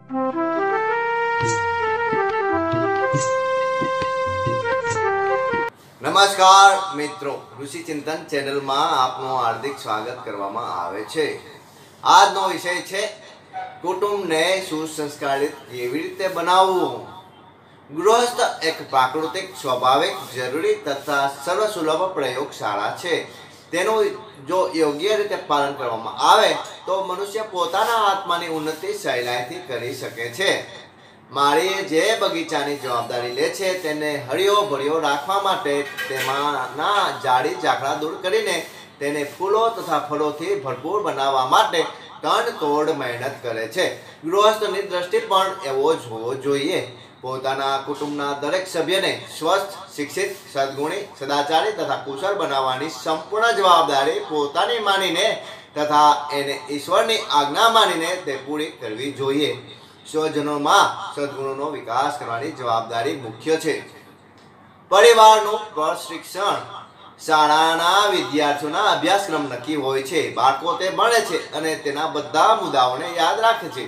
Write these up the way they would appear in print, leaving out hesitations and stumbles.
નમસ્કાર મિત્રો, ઋષિ ચિંતન ચેનલમાં આપનું હાર્દિક સ્વાગત કરવામાં આવે છે। આજનો વિષય છે કુટુંબને સુસંસ્કારિત કેવી રીતે બનાવવું। ગૃહસ્થ એક પ્રાકૃતિક, સ્વાભાવિક, જરૂરી તથા સર્વસુલભ પ્રયોગશાળા છે। તેનું જો યોગ્ય રીતે પાલન કરવામાં આવે તો મનુષ્ય પોતાના આત્માની ઉન્નતિ સહેલાઈથી કરી શકે છે। માળી જે બગીચાની જવાબદારી લે છે તેને હળિયો ભળિયો રાખવા માટે તેમાંના જાડી ઝાકડા દૂર કરીને તેને ફૂલો તથા ફળોથી ભરપૂર બનાવવા માટે તનતોડ મહેનત કરે છે। ગૃહસ્થની દ્રષ્ટિ પણ એવો જ હોવો જોઈએ। પોતાના કુટુંબના દરેક સભ્યને સ્વસ્થ, શિક્ષિત, સદગુણી, સદાચારી તથા કુશળ બનાવવાની સંપૂર્ણ જવાબદારી પોતાની માનીને તથા એને ઈશ્વરની આજ્ઞા માનીને તે પૂરી કરવી જોઈએ। સ્વજનોમાં સદગુણોનો વિકાસ કરવાની જવાબદારી મુખ્ય છે। પરિવારનું પ્રશિક્ષણ શાળાના વિદ્યાર્થીઓના અભ્યાસક્રમ નક્કી હોય છે। બાળકો તે ભણે છે અને તેના બધા મુદ્દાઓને યાદ રાખે છે,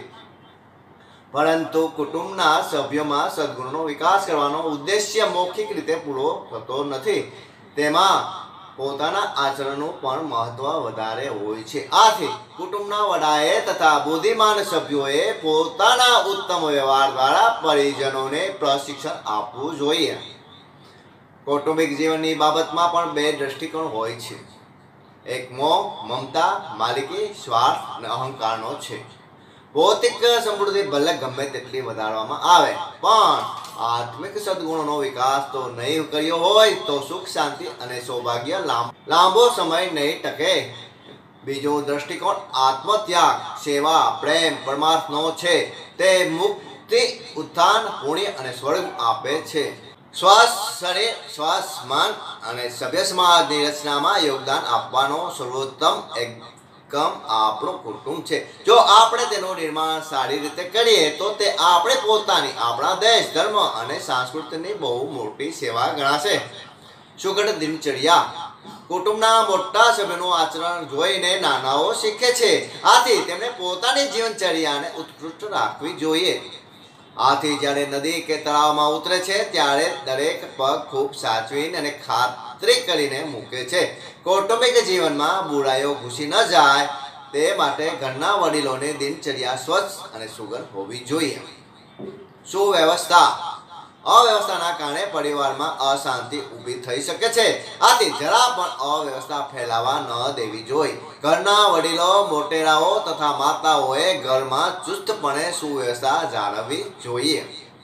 પરંતુ કુટુંબના સભ્યોમાં સદગુણોનો વિકાસ કરવાનો ઉદ્દેશ્ય મૌખિક રીતે પૂરો થતો નથી। તેમાં પોતાના આચરણનું પણ મહત્વ વધારે હોય છે। આથી કુટુંબના વડાએ તથા બુદ્ધિમાન સભ્યોએ પોતાના ઉત્તમ વ્યવહાર દ્વારા પરિજનોને પ્રશિક્ષણ આપવું જોઈએ। કૌટુંબિક જીવનની બાબતમાં પણ બે દ્રષ્ટિકોણ હોય છે। એક મોહ, મમતા, માલિકી, સ્વાર્થ અને અહંકારનો છે। ભૌતિક સમૃદ્ધિ ભલે ગમે તેટલી વધારવામાં આવે પણ આત્મિક સદગુણોનો વિકાસ તો નહીં કર્યો હોય તો સુખ, શાંતિ અને સૌભાગ્ય લાંબો સમય નહીં ટકે। બીજો દૃષ્ટિકોણ આત્મત્યાગ, સેવા, પ્રેમ, પરમાર્થનો છે। તે મુક્તિ, ઉત્થાન, પુણ્ય અને સ્વર્ગ આપે છે। સ્વસ્થ શરીર, સ્વસ્થ મન અને સભ્ય સમાજની રચનામાં યોગદાન આપવાનો સર્વોત્તમ એકમ આપણું કુટુંબ છે। જો આપણે તેનું નિર્માણ સારી રીતે કરીએ તો તે આપણે પોતાની, આપણા દેશ, ધર્મ અને સંસ્કૃતિની બહુ મોટી સેવા ગણાશે। સુઘડ દિનચર્યા કુટુંબના મોટા સભ્યોનું આચરણ જોઈને નાનાઓ શીખે છે। આથી તેમણે પોતાની જીવનચર્યાને ઉત્કૃષ્ટ રાખવી જોઈએ। આથી જ્યારે નદી કે તળાવમાં ઉતરે છે ત્યારે દરેક પગ ખૂબ સાચવીને અને ખાતરી કરીને મૂકે છે। કૌટુંબિક જીવનમાં બુરાઈઓ ઘૂસી ન જાય તે માટે ઘરના વડીલોની દિનચર્યા સ્વચ્છ અને સુઘડ હોવી જોઈએ। સુવ્યવસ્થા અવ્યવસ્થાના કારણે પરિવારમાં અશાંતિ ઊભી થઈ શકે છે। આથી જરા પણ અવ્યવસ્થા ફેલાવા ન દેવી જોઈએ। ઘરના વડીલો, મોટેરાઓ તથા માતાઓએ ઘરમાં ચુસ્તપણે સુવ્યવસ્થા જાળવવી જોઈએ।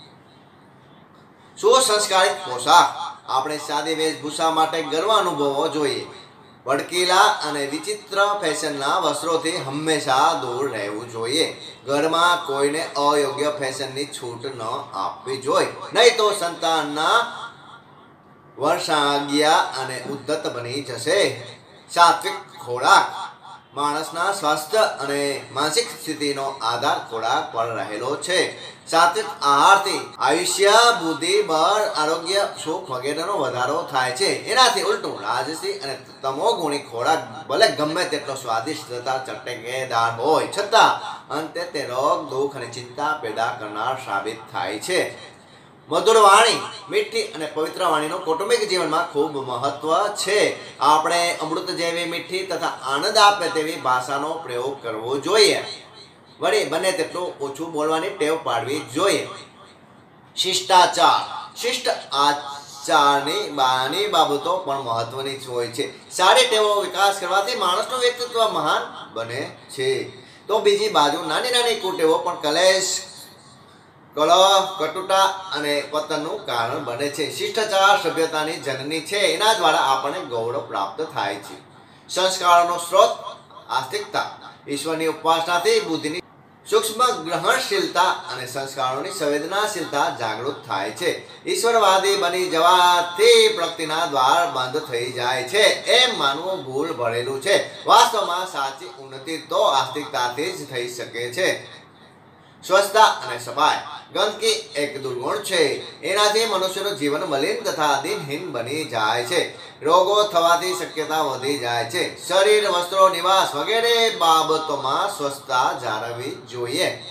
સુસંસ્કારિત પોશાક આપણે સાદી વેશભૂષા માટે ગર્વ અનુભવવો જોઈએ। ભડકીલા અને વિચિત્ર ફેશનના વસ્ત્રોથી હંમેશા દૂર રહેવું જોઈએ। ઘરમાં કોઈને અયોગ્ય ફેશનની છૂટ ન આપવી જોઈએ, નહીં તો સંતાનના વર્ષાગ્યા અને ઉદ્ધત બની જશે। સાત્વિક ખોરાક માણસના સ્વાસ્થ્ય અને માનસિક સ્થિતિનો આધાર ખોરાક પર રહેલો છે। સાત્વિક આહારથી આયુષ્ય, બુદ્ધિ, બળ, આરોગ્ય, સુખ વગેરેનો વધારો થાય છે। એનાથી ઉલટું રાજસી અને તમોગુણી ખોરાક ભલે ગમે તેટલો સ્વાદિષ્ટ તથા ચટકેદાર હોય છતાં અંતે તે રોગ, દુઃખ અને ચિંતા પેદા કરનાર સાબિત થાય છે। મધુર વાણી, મીઠી અને પવિત્ર વાણીનું કૌટુંબિક જીવનમાં ખૂબ મહત્વ છે। આપણે અમૃત જેવી મીઠી તથા આનંદ આપે તેવી ભાષાનો પ્રયોગ કરવો જોઈએ। વળી બને તેટલું ઓછું બોલવાની ટેવ પાડવી જોઈએ। શિષ્ટાચાર શિષ્ટ આચારની બાબતો પણ મહત્વની હોય છે। સારી ટેવો વિકાસ કરવાથી માણસનું વ્યક્તિત્વ મહાન બને છે, તો બીજી બાજુ નાની નાની કુટેવો પણ કલેશ, કલહ, કટુતા અને પતનનું કારણ બને છે। શિષ્ટાચાર સભ્યતાની જનની છે। એના દ્વારા આપણને ગૌરવ પ્રાપ્ત થાય છે। સંસ્કારોનો સ્ત્રોત આસ્તિકતા ઈશ્વરની ઉપાસનાથી બુદ્ધિની સૂક્ષ્મ ગ્રહણશીલતા અને સંસ્કારોની સંવેદનાશીલતા જાગૃત થાય છે। ઈશ્વરવાદી બની જવાથી પ્રગતિના દ્વાર બંધ થઈ જાય છે એમ માનવું ભૂલ ભરેલું છે। વાસ્તવમાં સાચી ઉન્નતિ તો આસ્તિકતાથી જ થઈ શકે છે। સ્વચ્છતા અને સફાઈ ગંદકી એક દુર્ગુણ છે। એનાથી મનુષ્યનું જીવન મલિન તથા દિનહીન બની જાય છે। રોગો થવાની શક્યતા વધી જાય છે। શરીર, વસ્ત્રો, નિવાસ વગેરે બાબતોમાં સ્વચ્છતા જાળવવી જોઈએ।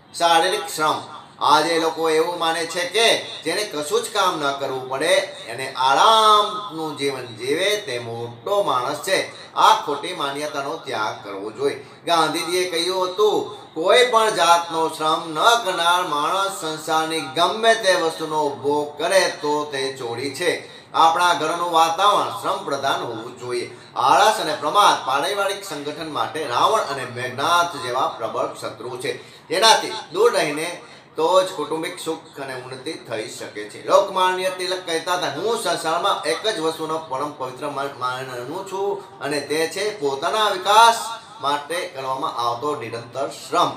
શારીરિક શ્રમ. આજે લોકો એવું માને છે કે જેને કશું જ કામ ન કરવું પડે અને આરામનું જીવન જીવે તે મોટો માણસ છે. આ ખોટી માન્યતાનો ત્યાગ કરવો જોઈએ. ગાંધીજીએ કહ્યું હતું, કોઈ પણ જાતનો શ્રમ ન કરનાર માણસ સંસારની ગમે તે વસ્તુનો ભોગ કરે તો તે ચોરી છે. આપણા ઘરનું વાતાવરણ શ્રમ પ્રધાન હોવું જોઈએ. આળસ અને પ્રમાદ પારિવારિક સંગઠન માટે રાવણ અને મેઘનાથ જેવા પ્રબળ શત્રુ છે. તેનાથી દૂર રહીને તો જ કૌટુંબિક સુખ અને ઉન્નતિ થઈ શકે છે. લોકમાન્ય તિલક કહેતા હતા, હું સંસારમાં એક જ વસ્તુનો પરમ પવિત્ર માનું છું અને તે છે પોતાના વિકાસ માટે કરવામાં આવતો નિરંતર શ્રમ.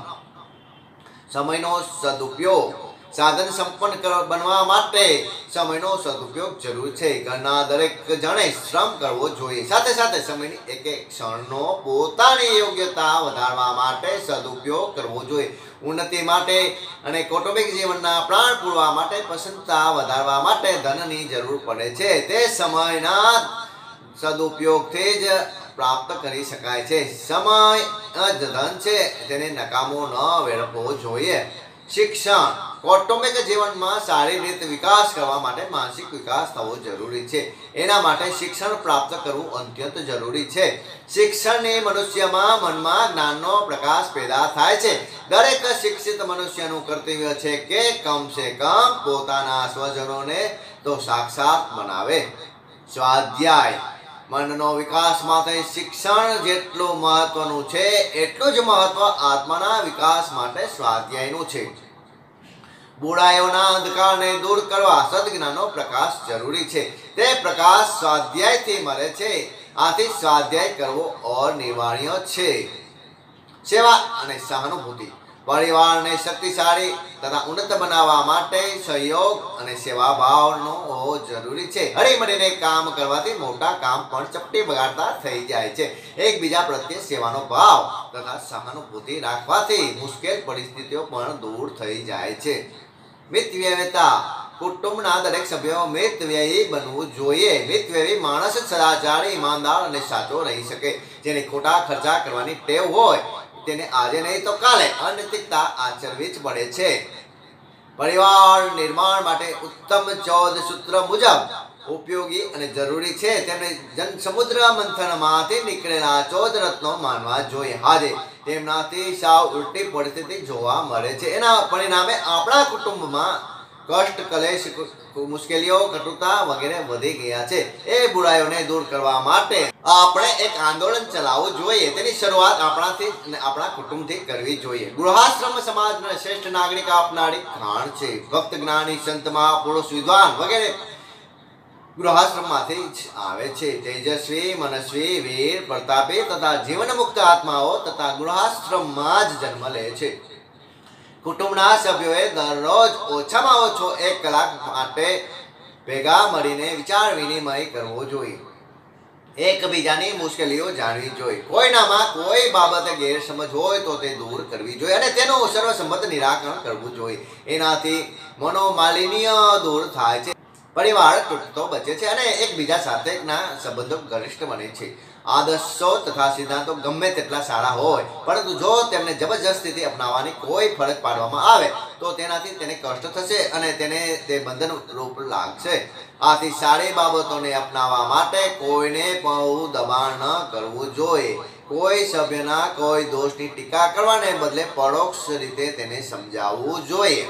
સમયનો સદુપયોગ. સાધન સંપન્ન બનવા માટે સમયનો સદુપયોગ જરૂરી છે. ઘરના દરેક જણે શ્રમ કરવો જોઈએ. સાથે સાથે સમયની એક એક ક્ષણનો પોતાની યોગ્યતા વધારવા માટે સદુપયોગ કરવો જોઈએ. ઉન્નતિ માટે અને કૌટુંબિક જીવનના પ્રાણ પૂરવા માટે પ્રસન્નતા વધારવા માટે ધનની જરૂર પડે છે. તે સમયના સદુપયોગથી જ પ્રાપ્ત કરી શકાય છે. સમય જ ધન છે, તેને નકામો ન વેડફવો જોઈએ. શિક્ષણ. કૌટુંબિક જીવનમાં સારી રીતે વિકાસ કરવા માટે માનસિક વિકાસ થવો જરૂરી છે. એના માટે શિક્ષણ પ્રાપ્ત કરવું અત્યંત જરૂરી છે. શિક્ષણની મનુષ્યમાં મનમાં જ્ઞાનનો પ્રકાશ પેદા થાય છે. દરેક શિક્ષિત મનુષ્યનું કર્તવ્ય છે કે કમસે કમ પોતાના સ્વજનોને તો સાક્ષાત બનાવે. સ્વાધ્યાય. મનનો વિકાસ માટે શિક્ષણ જેટલું મહત્વનું છે એટલું જ મહત્વ આત્માના વિકાસ માટે સ્વાધ્યાયનું છે. બુરાઈઓના અંધકારને દૂર કરવા સદજ્ઞાનનો પ્રકાશ જરૂરી છે. તે પ્રકાશ સ્વાધ્યાયથી મળે છે. આથી સ્વાધ્યાય કરવો અનિવાર્ય છે. સેવા અને સહાનુભૂતિ. પરિવારને શક્તિશાળી તથા ઉન્નત બનાવવા માટે સહયોગ અને સેવાભાવનો હોવો જરૂરી છે. હળીમળીને કામ કરવાથી મોટા કામ પણ ચપટી બગાડતા થઈ જાય છે. એકબીજા પ્રત્યે સેવાનો ભાવ તથા સહાનુભૂતિ રાખવાથી મુશ્કેલ પરિસ્થિતિઓ પણ દૂર થઈ જાય છે. મિતવ્યયિતા. કુટુંબના દરેક સભ્યો મિતવ્યયી બનવું જોઈએ. મિતવ્યયી માણસ સદાચારી, ઈમાનદાર અને સાચો રહી શકે. જેને ખોટા ખર્ચા કરવાની ટેવ હોય તેને આજે નહીં તો કાલે અનૈતિકતા આચરવી જ પડે છે. પરિવાર નિર્માણ માટે ઉત્તમ 14 સૂત્ર મુજબ ઉપયોગી અને જરૂરી છે. તેમને જન સમુદ્ર મંથનમાંથી નીકળેલા 14 રત્નો માનવા જોઈએ. આજે તેમનાથી સાવ ઉલટી પરિસ્થિતિ જોવા મળે છે. એના પરિણામે આપણા કુટુંબમાં કષ્ટ, કલેશ, મુશ્કેલીઓ, કટુતા વગેરે વધી ગયા છે. એ બુરાઈઓને દૂર કરવા માટે આપણે એક આંદોલન ચલાવવું જોઈએ. તેની શરૂઆત આપણાથી અને આપણા કુટુંબથી કરવી જોઈએ. ગૃહાશ્રમ સમાજના શ્રેષ્ઠ નાગરિક આપનારી ખાણ છે. ભક્ત, જ્ઞાની, સંત, મહાપુરુષ, વિદ્વાન વગેરે ગૃહાશ્રમમાંથી જ આવે છે. તેજસ્વી, મનસ્વી, વીર, પ્રતાપી તથા જીવન મુક્ત આત્માઓ તથા ગૃહાશ્રમમાં જ જન્મ લે છે. કુટુંબના સભ્યોએ દરરોજ ઓછામાં ઓછો 1 કલાક માટે ભેગા મળીને વિચાર વિનિમય કરવો જોઈએ. એકબીજાની મુશ્કેલીઓ જાણવી જોઈએ. કોઈનામાં કોઈ બાબતે ગેરસમજ હોય તો તે દૂર કરવી જોઈએ અને તેનું સર્વસંમત નિરાકરણ કરવું જોઈએ. એનાથી મનોમાલિન્ય દૂર થાય છે. પરિવાર તૂટતો બચે છે અને એકબીજા સાથેના સંબંધો ઘનિષ્ઠ બને છે. આદર્શો તથા સિદ્ધાંતો ગમે તેટલા સારા હોય, પરંતુ જો તેમને જબરજસ્તીથી અપનાવવાની કોઈ ફરજ પાડવામાં આવે તો તેનાથી તેને કષ્ટ થશે અને તેને તે બંધન રૂપ લાગશે. આથી સારી બાબતોને અપનાવવા માટે કોઈને બહુ દબાણ ન કરવું જોઈએ. કોઈ સભ્યના કોઈ દોષની ટીકા કરવાને બદલે પરોક્ષ રીતે તેને સમજાવવું જોઈએ.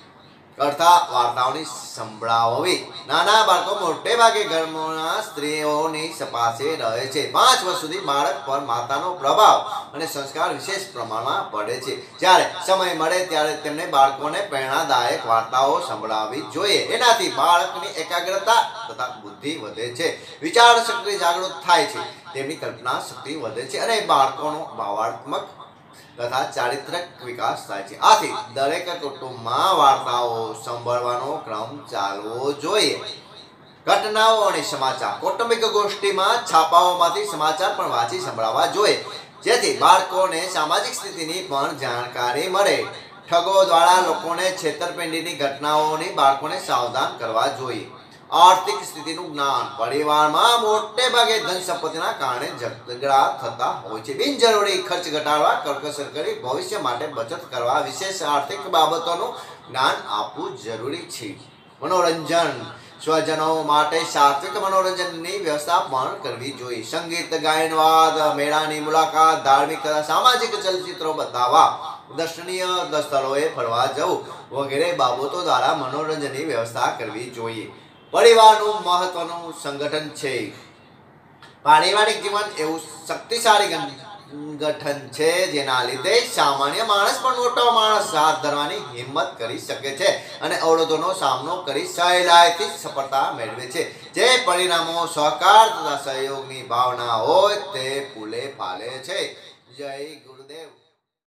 કરતા વાર્તાઓની સંભળાવવી. નાના બાળકો મોટે ભાગે ઘરમાં સ્ત્રીઓની પાસે રહે છે. 5 વર્ષ સુધી બાળક પર માતાનો પ્રભાવ અને સંસ્કાર વિશેષ પ્રમાણમાં પડે છે. જ્યારે સમય મળે ત્યારે તેમને બાળકોને પ્રેરણાદાયક વાર્તાઓ સંભળાવવી જોઈએ. એનાથી બાળકની એકાગ્રતા તથા બુદ્ધિ વધે છે, વિચાર શક્તિ જાગૃત થાય છે, તેમની કલ્પના શક્તિ વધે છે અને બાળકોનો ભાવાત્મક તથા ચારિત્રક વિકાસ થાય છે. આથી દરેક કુટુંબમાં વાર્તાઓ સાંભળવાનો ક્રમ ચાલવો જોઈએ. ઘટનાઓ અને સમાચાર. કૌટુંબિક ગોષ્ઠીમાં છાપાઓમાંથી સમાચાર પણ વાંચી સંભળાવવા જોઈએ, જેથી બાળકોને સામાજિક સ્થિતિની પણ જાણકારી મળે. ઠગો દ્વારા લોકોને છેતરપિંડીની ઘટનાઓની બાળકોને સાવધાન કરવા જોઈએ. આર્થિક સ્થિતિનું જ્ઞાન, પરિવારમાં મોટે ભાગે ધન સંપત્તિના કારણે ઝઘડા થતા હોય છે, બિનજરૂરી ખર્ચ ઘટાડવા, કરકસર કરી ભવિષ્ય માટે બચત કરવા, વિશેષ આર્થિક બાબતોનું જ્ઞાન આપવું જરૂરી છે. મનોરંજન, સ્વજનો માટે સાત્વિક મનોરંજનની વ્યવસ્થા પણ કરવી જોઈએ. સંગીત, ગાયન, વાદ, મેળાની મુલાકાત, ધાર્મિક તથા સામાજિક ચલચિત્રો બતાવવા, દર્શનીય સ્થળોએ ફરવા જવું વગેરે બાબતો દ્વારા મનોરંજનની વ્યવસ્થા કરવી જોઈએ. પરિવારનું મહત્વનું સંગઠન છે. પારિવારિક જીવન એવું શક્તિશાળી સંગઠન છે જેના લીધે સામાન્ય માણસ પણ મોટો માણસ હાથ ધરવાની હિંમત કરી શકે છે અને અવરોધોનો સામનો કરી સહેલાઈથી સફળતા મેળવે છે. જે પરિણામો સહકાર તથા સહયોગની ભાવના હોય તે ફૂલે ફાલે છે. જય ગુરુદેવ.